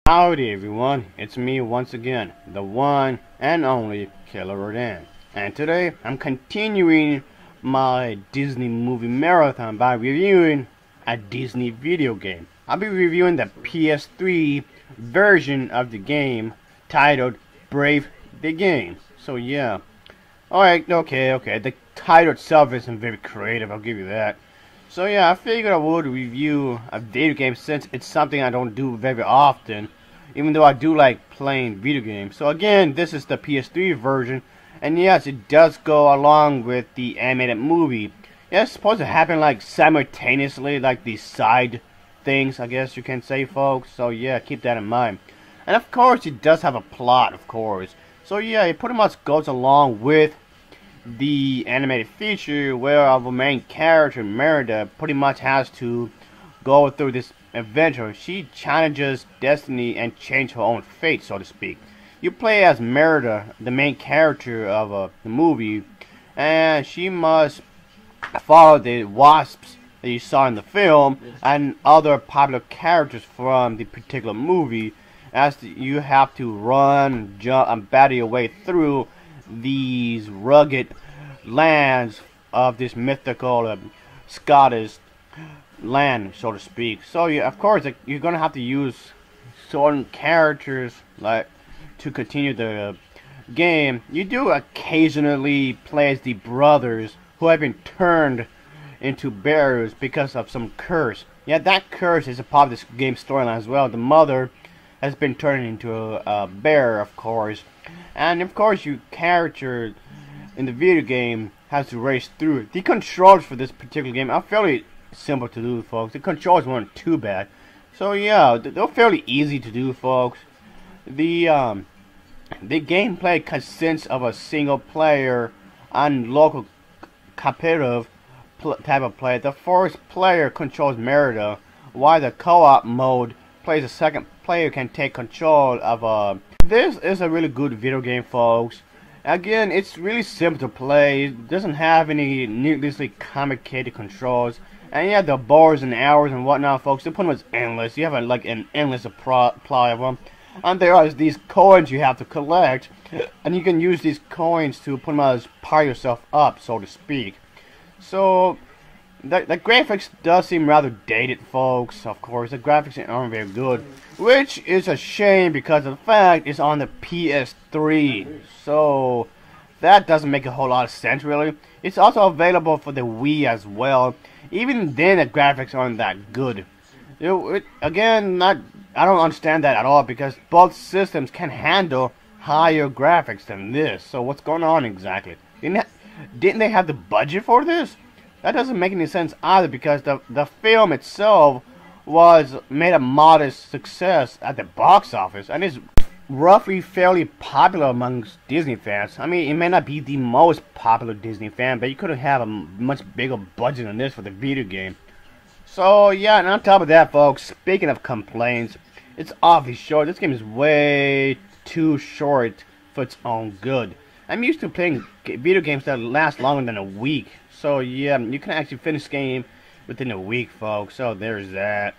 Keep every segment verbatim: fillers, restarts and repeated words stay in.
Howdy everyone, it's me once again, the one and only Killer Rodan. And today I'm continuing my Disney movie marathon by reviewing a Disney video game. I'll be reviewing the P S three version of the game titled Brave the Game. So yeah. Alright, okay, okay. The title itself isn't very creative, I'll give you that. So yeah, I figured I would review a video game since it's something I don't do very often, even though I do like playing video games. So again, this is the P S three version, and yes, it does go along with the animated movie. Yeah, it's supposed to happen like simultaneously, like these side things, I guess you can say, folks. So yeah, keep that in mind. And of course, it does have a plot, of course. So yeah, it pretty much goes along with the animated feature where our main character, Merida, pretty much has to go through this adventure. She challenges destiny and change her own fate, so to speak. You play as Merida, the main character of uh, the movie, and she must follow the wasps that you saw in the film and other popular characters from the particular movie, as you have to run, jump, and battle your way through these rugged lands of this mythical uh, Scottish land, so to speak. So yeah, of course, like, you're gonna have to use certain characters like to continue the uh, game. You do occasionally play as the brothers who have been turned into bears because of some curse. Yeah, that curse is a part of this game's storyline as well. The mother has been turned into a, a bear, of course. And of course, your character in the video game has to race through it. The controls for this particular game are fairly simple to do, folks. The controls weren't too bad. So yeah, they're fairly easy to do, folks. The um, the gameplay consists of a single player and local competitive type of play. The first player controls Merida, while the co-op mode plays the second player can take control of a. This is a really good video game, folks. Again, it's really simple to play. It doesn't have any needlessly complicated controls. And yeah, the bars and hours and whatnot, folks, they're pretty much endless. You have a, like an endless supply of them. And there are these coins you have to collect. And you can use these coins to pretty much power yourself up, so to speak. So The, the graphics does seem rather dated, folks. Of course, the graphics aren't very good, which is a shame because of the fact it's on the P S three. So that doesn't make a whole lot of sense, really. It's also available for the Wii as well. Even then, the graphics aren't that good. It, it, again, not I don't understand that at all because both systems can handle higher graphics than this. So what's going on exactly? Didn't, didn't they have the budget for this? That doesn't make any sense either because the, the film itself was made a modest success at the box office and is roughly fairly popular amongst Disney fans. I mean, it may not be the most popular Disney fan, but you could have a much bigger budget than this for the video game. So yeah, and on top of that, folks, speaking of complaints, it's awfully short. This game is way too short for its own good. I'm used to playing video games that last longer than a week. So yeah, you can actually finish the game within a week, folks. So there's that.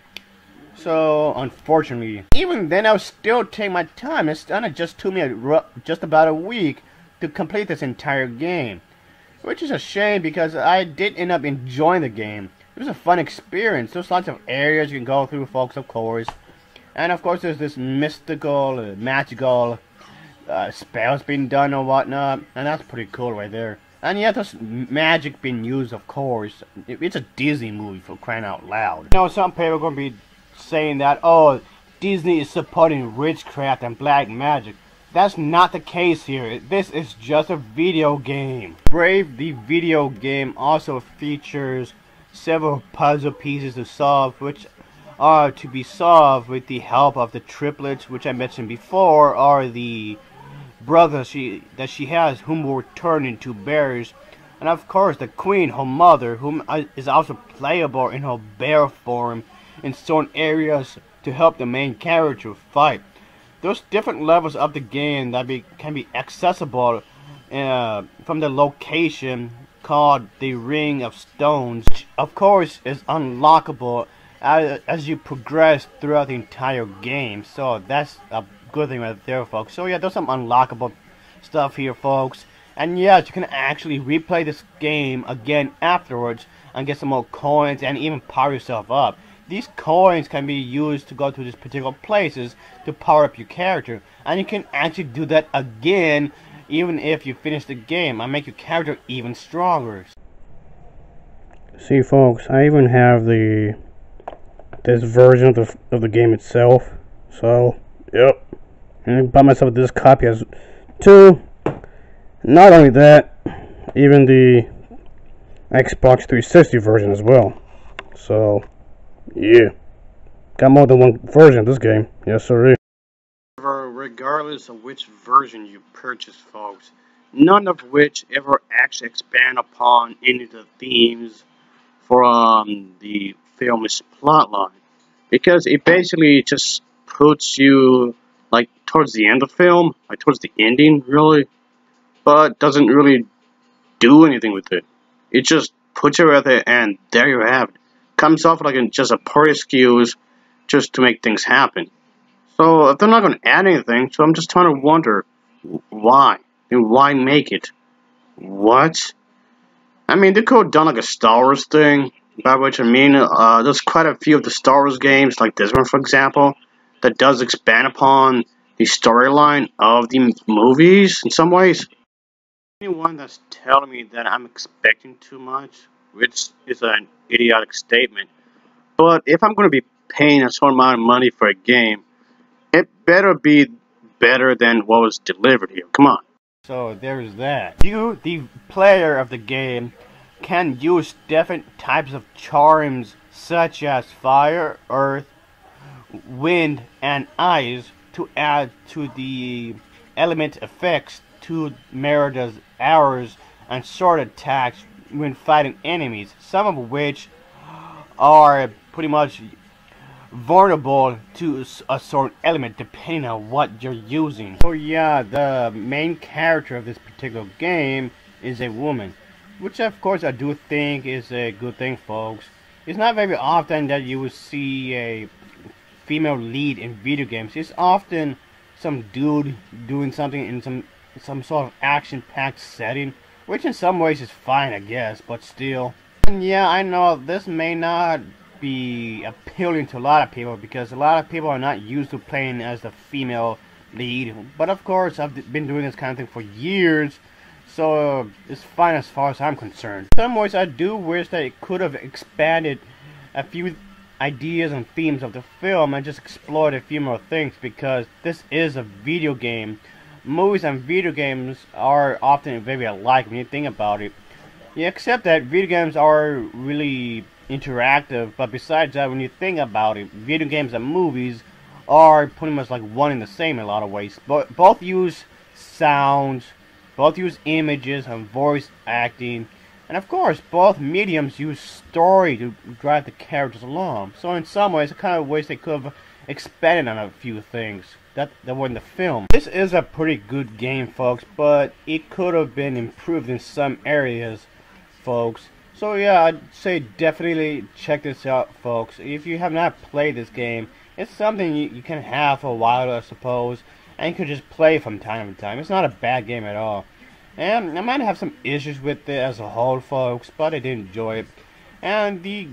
So unfortunately, even then, I'll still take my time. It's done. It just took me a, just about a week to complete this entire game, which is a shame because I did end up enjoying the game. It was a fun experience. There's lots of areas you can go through, folks, of course, and of course there's this mystical, uh, magical uh, spells being done or whatnot, and that's pretty cool right there. And yeah, there's magic being used, of course. It's a Disney movie, for crying out loud. You know, some people are going to be saying that, oh, Disney is supporting witchcraft and black magic. That's not the case here. This is just a video game. Brave, the video game, also features several puzzle pieces to solve, which are to be solved with the help of the triplets, which I mentioned before, are the brother she that she has, whom will turn into bears, and of course the queen, her mother, whom is also playable in her bear form in certain areas to help the main character fight. There's different levels of the game that be, can be accessible uh, from the location called the Ring of Stones, which of course is unlockable as, as you progress throughout the entire game. So that's a good thing right there, folks. So yeah, there's some unlockable stuff here, folks. And yes, you can actually replay this game again afterwards and get some more coins and even power yourself up. These coins can be used to go to these particular places to power up your character. And you can actually do that again even if you finish the game and make your character even stronger. See, folks, I even have the this version of the, of the game itself. So, yep. And I bought myself this copy as two. Not only that, even the Xbox three sixty version as well. So, yeah. Got more than one version of this game. Yes, sir. Regardless of which version you purchase, folks, none of which ever actually expand upon any of the themes from the film's plotline. Because it basically just puts you, like, towards the end of the film, like, towards the ending, really, but doesn't really do anything with it. It just puts you at it, and there you have it. Comes off like a, just a poor excuse just to make things happen. So, if they're not going to add anything, so I'm just trying to wonder, why? And why make it? What? I mean, they could have done like a Star Wars thing, by which I mean, uh, there's quite a few of the Star Wars games, like this one, for example, that does expand upon the storyline of the movies in some ways. Anyone that's telling me that I'm expecting too much, which is an idiotic statement, but if I'm going to be paying a certain amount of money for a game, it better be better than what was delivered here. Come on. So there's that. You, the player of the game, can use different types of charms such as fire, earth, wind, and ice to add to the element effects to Merida's arrows and sword attacks when fighting enemies, some of which are pretty much vulnerable to a certain element depending on what you're using. So yeah, the main character of this particular game is a woman, which of course I do think is a good thing, folks. It's not very often that you will see a female lead in video games. It's often some dude doing something in some some sort of action-packed setting, which in some ways is fine, I guess, but still. And yeah, I know this may not be appealing to a lot of people because a lot of people are not used to playing as the female lead, but of course I've been doing this kind of thing for years, so uh, it's fine as far as I'm concerned. In some ways I do wish that it could have expanded a few ideas and themes of the film and just explored a few more things, because this is a video game. Movies and video games are often very alike when you think about it. Yeah, except that video games are really interactive, but besides that, when you think about it, video games and movies are pretty much like one and the same in a lot of ways. But both use sounds, both use images and voice acting, and of course both mediums use story to drive the characters along. So in some ways I kind of wish they could have expanded on a few things that, that were in the film. This is a pretty good game, folks, but it could have been improved in some areas, folks. So yeah, I'd say definitely check this out, folks. If you have not played this game, it's something you, you can have for a while, I suppose, and you could just play from time to time. It's not a bad game at all. And I might have some issues with it as a whole, folks, but I did enjoy it. And the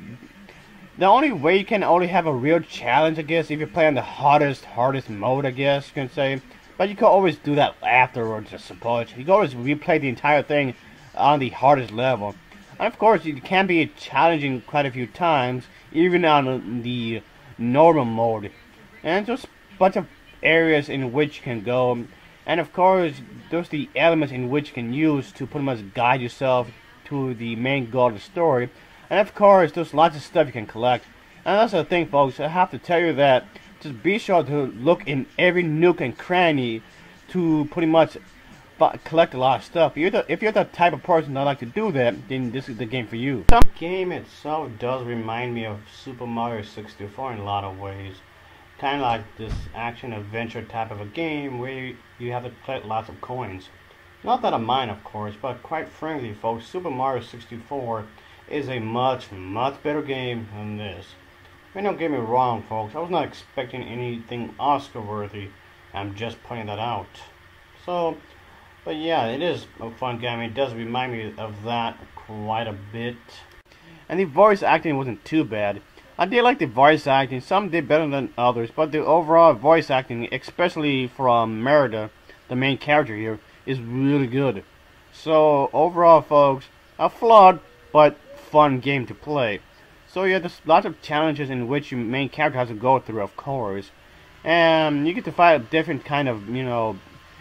the only way you can only have a real challenge, I guess, if you play on the hardest, hardest mode, I guess you can say. But you can always do that afterwards, I suppose. You can always replay the entire thing on the hardest level. And of course, it can be challenging quite a few times, even on the normal mode. And just a bunch of areas in which you can go. And of course, there's the elements in which you can use to pretty much guide yourself to the main goal of the story. And of course, there's lots of stuff you can collect. And that's the thing, folks, I have to tell you that just be sure to look in every nook and cranny to pretty much collect a lot of stuff. If you're, the, if you're the type of person that like to do that, then this is the game for you. The game itself does remind me of Super Mario sixty-four in a lot of ways. Kind of like this action-adventure type of a game where you, you have to collect lots of coins. Not that I mind, of course, but quite frankly, folks, Super Mario sixty-four is a much, much better game than this. I mean, don't get me wrong, folks. I was not expecting anything Oscar-worthy. I'm just pointing that out. So, but yeah, it is a fun game. It does remind me of that quite a bit. And the voice acting wasn't too bad. I did like the voice acting. Some did better than others, but the overall voice acting, especially from Merida, the main character here, is really good. So overall, folks, a flawed but fun game to play. So yeah, there's lots of challenges in which your main character has to go through, of course. And you get to fight different kind of, you know,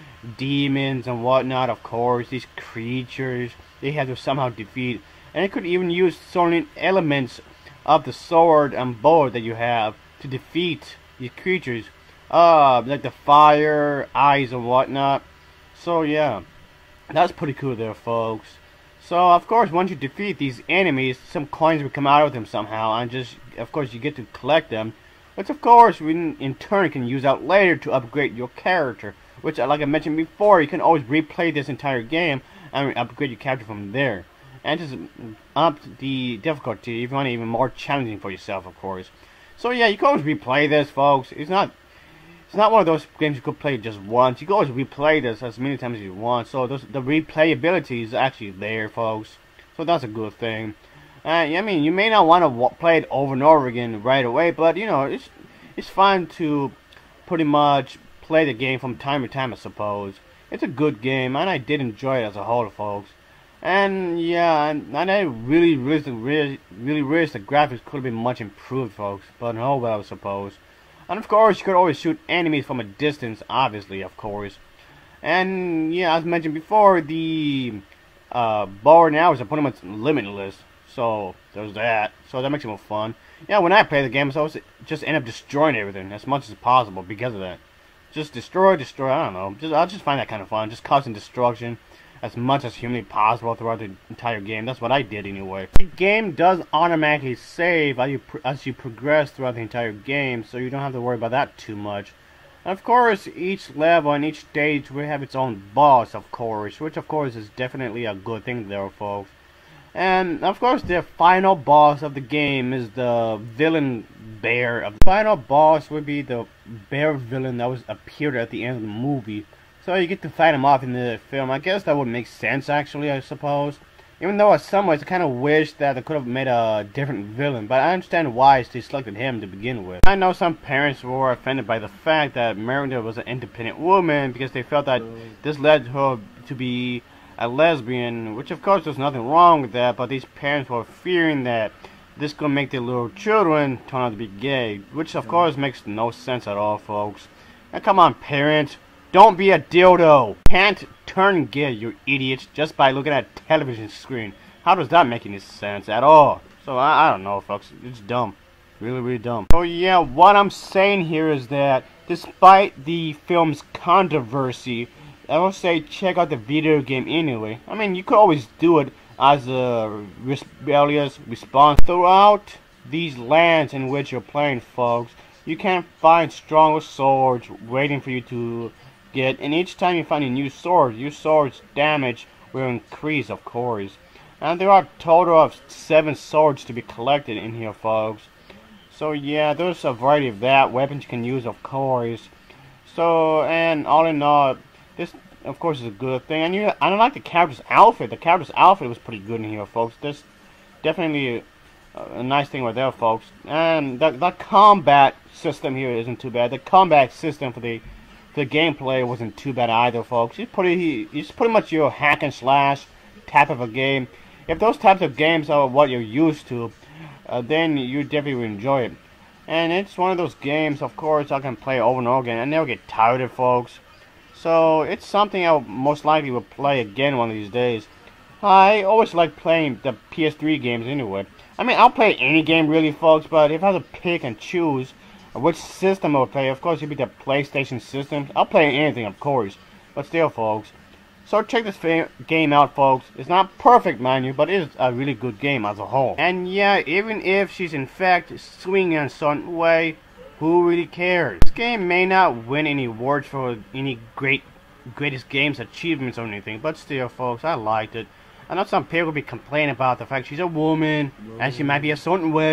demons and whatnot, of course. These creatures, they have to somehow defeat. And it could even use certain elements of the sword and bow that you have to defeat these creatures. Uh, like the fire, eyes and whatnot. So yeah, that's pretty cool there, folks. So, of course, once you defeat these enemies, some coins will come out of them somehow, and just, of course, you get to collect them, which, of course, we in turn can use out later to upgrade your character, which, like I mentioned before, you can always replay this entire game and upgrade your character from there, and just up the difficulty if you want it even more challenging for yourself, of course. So, yeah, you can always replay this, folks. It's not... It's not one of those games you could play just once. You can always replay this as many times as you want. So those, the replayability is actually there, folks. So that's a good thing. Uh, I mean, you may not want to play it over and over again right away, but you know, it's it's fun to pretty much play the game from time to time, I suppose. It's a good game, and I did enjoy it as a whole, folks. And yeah, and, and I really, really, really, really wish the graphics could have been much improved, folks. But oh well, I suppose. And of course, you could always shoot enemies from a distance, obviously, of course. And yeah, as mentioned before, the uh, bow and arrows are pretty much limitless. So there's that. So that makes it more fun. Yeah, when I play the game, I always just end up destroying everything as much as possible because of that. Just destroy, destroy. I don't know. Just I just find that kind of fun. Just causing destruction as much as humanly possible throughout the entire game. That's what I did anyway. The game does automatically save as you as you progress throughout the entire game, so you don't have to worry about that too much. And of course, each level and each stage will have its own boss, of course, which of course is definitely a good thing there, folks. And of course, the final boss of the game is the villain bear. The final boss would be the bear villain that was appeared at the end of the movie. So you get to fight him off in the film. I guess that would make sense, actually, I suppose. Even though in some ways I kind of wish that they could have made a different villain. But I understand why they selected him to begin with. I know some parents were offended by the fact that Merida was an independent woman because they felt that this led her to be a lesbian. Which of course there's nothing wrong with that. But these parents were fearing that this could make their little children turn out to be gay. Which of course makes no sense at all, folks. Now come on, parents. Don't be a dildo. Can't turn gay, you idiots, just by looking at a television screen. How does that make any sense at all? So I, I don't know, folks. It's dumb. Really, really dumb. So yeah, what I'm saying here is that despite the film's controversy, I will say check out the video game anyway. I mean, you could always do it as a rebellious response. Throughout these lands in which you're playing, folks, you can find stronger swords waiting for you to get, and each time you find a new sword, your sword's damage will increase, of course. And there are a total of seven swords to be collected in here, folks. So yeah, there's a variety of that weapons you can use, of course. So, and all in all, this of course is a good thing. And you, I don't like the character's outfit. The character's outfit was pretty good in here, folks. This definitely a, a nice thing right there, folks. And the the combat system here isn't too bad. The combat system for the The gameplay wasn't too bad either, folks. It's pretty, it's pretty much your hack and slash type of a game. If those types of games are what you're used to, uh, then you definitely will enjoy it. And it's one of those games, of course, I can play over and over again. I never get tired of it, folks. So it's something I most likely will play again one of these days. I always like playing the P S three games anyway. I mean, I'll play any game really, folks, but if I have to pick and choose which system I'll play, of course, it'll be the PlayStation system. I'll play anything, of course. But still, folks. So check this game out, folks. It's not perfect, mind you, but it is a really good game as a whole. And yeah, even if she's in fact swinging in a certain way, who really cares? This game may not win any awards for any great, greatest games achievements or anything, but still, folks, I liked it. I know some people will be complaining about the fact she's a woman, and she might be a certain way,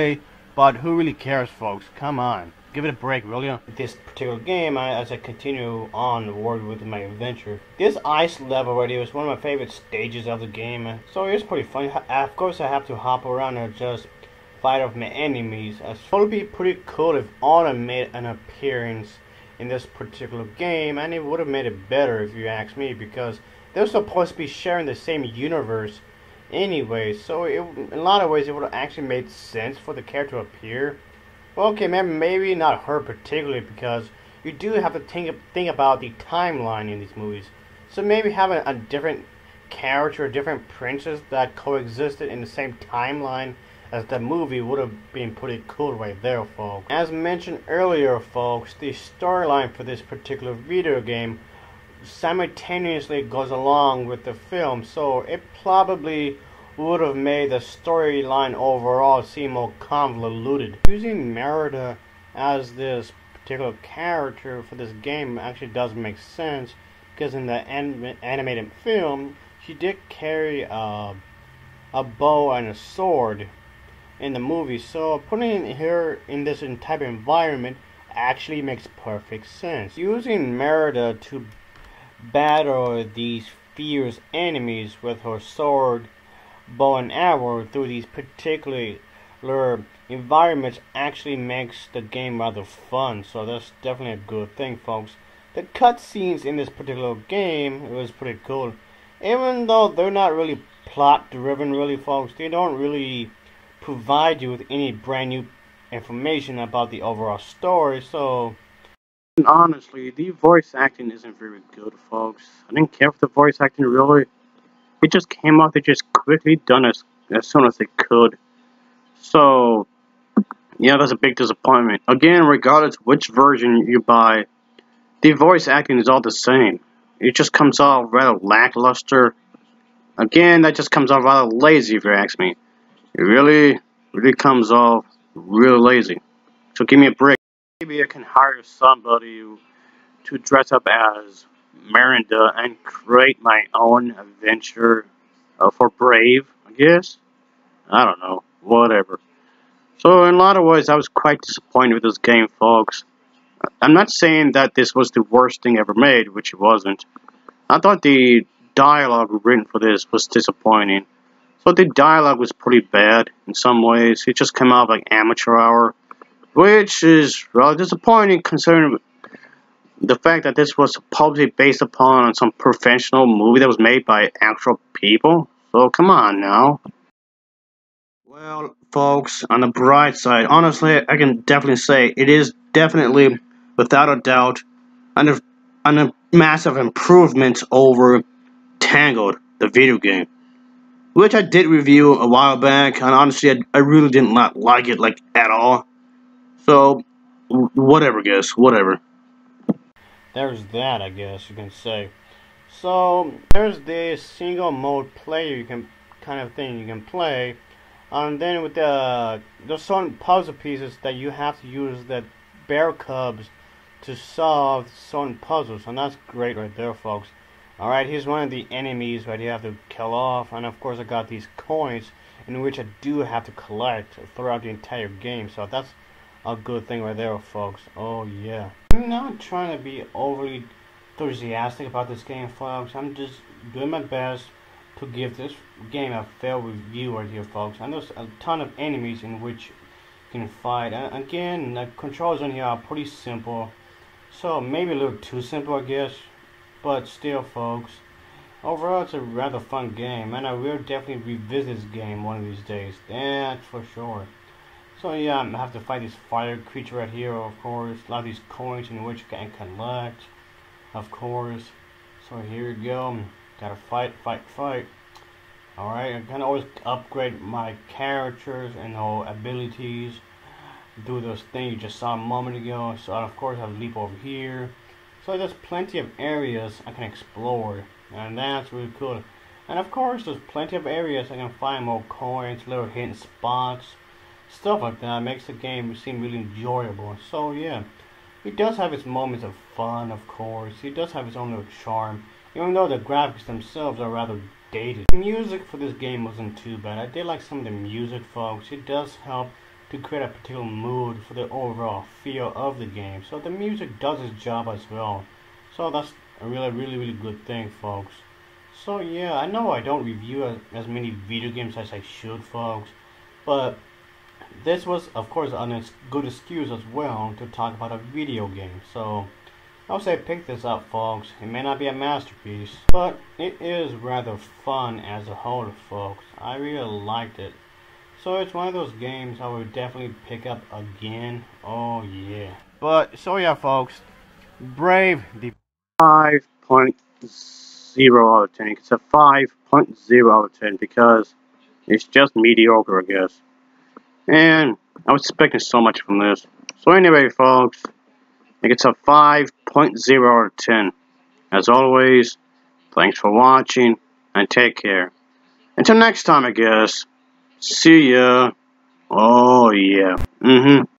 But who really cares, folks? Come on. Give it a break, will you? This particular game, I, as I continue on work with my adventure, this ice level right here is one of my favorite stages of the game. So it's pretty fun. Of course, I have to hop around and just fight off my enemies. It would be pretty cool if Autumn made an appearance in this particular game, and it would have made it better if you ask me, because they're supposed to be sharing the same universe anyway. So it, in a lot of ways, it would have actually made sense for the character to appear. Well, okay, maybe, maybe not her particularly, because you do have to think think about the timeline in these movies. So maybe having a different character, a different princess that coexisted in the same timeline as the movie would have been pretty cool right there, folks. As mentioned earlier, folks, the storyline for this particular video game simultaneously goes along with the film, so it probably would have made the storyline overall seem more convoluted. Using Merida as this particular character for this game actually does make sense, because in the anim animated film, she did carry a, a bow and a sword in the movie, so putting her in this type of environment actually makes perfect sense. Using Merida to battle these fierce enemies with her sword, bow and arrow through these particular environments actually makes the game rather fun, so that's definitely a good thing, folks. The cutscenes in this particular game, it was pretty cool. Even though they're not really plot driven really, folks, they don't really provide you with any brand new information about the overall story, so honestly, the voice acting isn't very good, folks. I didn't care for the voice acting really. It just came out, they just quickly done as as soon as they could. So yeah, that's a big disappointment. Again, regardless which version you buy, the voice acting is all the same. It just comes off rather lackluster. Again, that just comes off rather lazy if you ask me. It really, really comes off real lazy. So give me a break. Maybe I can hire somebody to dress up as Merida and create my own adventure uh, for Brave, I guess. I don't know. Whatever. So in a lot of ways, I was quite disappointed with this game, folks. I'm not saying that this was the worst thing ever made, which it wasn't. I thought the dialogue written for this was disappointing. So the dialogue was pretty bad in some ways. It just came out like amateur hour, which is rather disappointing considering the fact that this was supposedly based upon some professional movie that was made by actual people. So come on now. Well, folks, on the bright side, honestly, I can definitely say it is definitely, without a doubt, an, an massive improvement over Tangled, the video game, which I did review a while back, and honestly, I, I really did not like it, like, at all. So, whatever, guess, whatever. There's that, I guess you can say. So, there's this single mode player you can, kind of thing you can play. And then with the, there's certain puzzle pieces that you have to use the bear cubs to solve certain puzzles, and that's great right there, folks. Alright, here's one of the enemies that you have to kill off, and of course I got these coins in which I do have to collect throughout the entire game, so that's a good thing right there, folks. Oh yeah. I'm not trying to be overly enthusiastic about this game, folks. I'm just doing my best to give this game a fair review right here, folks. And there's a ton of enemies in which you can fight. And again, the controls on here are pretty simple. So maybe a little too simple, I guess. But still, folks, overall it's a rather fun game. And I will definitely revisit this game one of these days. That's for sure. So yeah, I have to fight this fire creature right here, of course. A lot of these coins in which you can collect, of course. So here we go. Gotta fight, fight, fight. Alright, I can always upgrade my characters and whole abilities. Do those things you just saw a moment ago. So of course I have leap over here. So there's plenty of areas I can explore. And that's really cool. And of course there's plenty of areas I can find more coins, little hidden spots. Stuff like that makes the game seem really enjoyable. So yeah, it does have its moments of fun, of course. It does have its own little charm. Even though the graphics themselves are rather dated. The music for this game wasn't too bad. I did like some of the music, folks. It does help to create a particular mood for the overall feel of the game. So the music does its job as well. So that's a really, really, really good thing, folks. So yeah, I know I don't review as, as many video games as I should, folks, but this was, of course, a good excuse as well to talk about a video game. So I would say pick this up, folks. It may not be a masterpiece, but it is rather fun as a whole, folks. I really liked it. So it's one of those games I would definitely pick up again. Oh yeah. But so yeah, folks, Brave the five point zero out of ten. It's a five point zero out of ten because it's just mediocre, I guess. And I was expecting so much from this. So anyway, folks, I think it's a five point zero out of ten. As always, thanks for watching, and take care. Until next time, I guess. See ya. Oh, yeah. Mm-hmm.